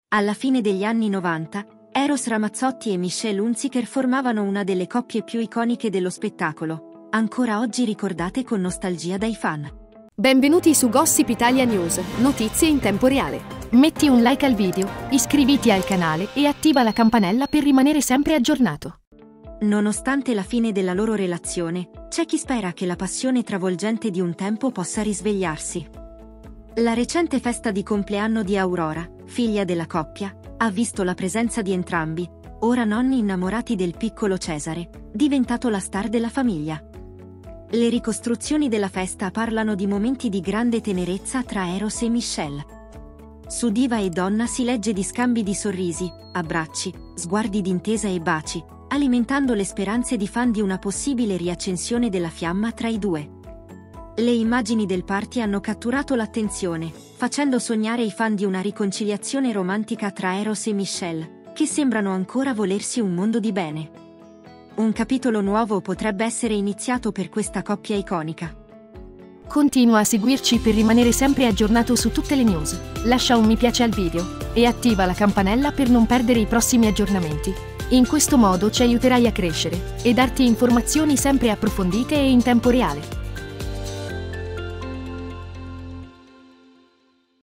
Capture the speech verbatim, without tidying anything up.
Alla fine degli anni novanta, Eros Ramazzotti e Michelle Hunziker formavano una delle coppie più iconiche dello spettacolo, ancora oggi ricordate con nostalgia dai fan. Benvenuti su Gossip Italia News, notizie in tempo reale. Metti un like al video, iscriviti al canale e attiva la campanella per rimanere sempre aggiornato. Nonostante la fine della loro relazione, c'è chi spera che la passione travolgente di un tempo possa risvegliarsi. La recente festa di compleanno di Aurora, figlia della coppia, ha visto la presenza di entrambi, ora nonni innamorati del piccolo Cesare, diventato la star della famiglia. Le ricostruzioni della festa parlano di momenti di grande tenerezza tra Eros e Michelle. Su Diva e Donna si legge di scambi di sorrisi, abbracci, sguardi d'intesa e baci, alimentando le speranze di fan di una possibile riaccensione della fiamma tra i due. Le immagini del party hanno catturato l'attenzione, facendo sognare i fan di una riconciliazione romantica tra Eros e Michelle, che sembrano ancora volersi un mondo di bene. Un capitolo nuovo potrebbe essere iniziato per questa coppia iconica. Continua a seguirci per rimanere sempre aggiornato su tutte le news, lascia un mi piace al video e attiva la campanella per non perdere i prossimi aggiornamenti. In questo modo ci aiuterai a crescere e darti informazioni sempre approfondite e in tempo reale.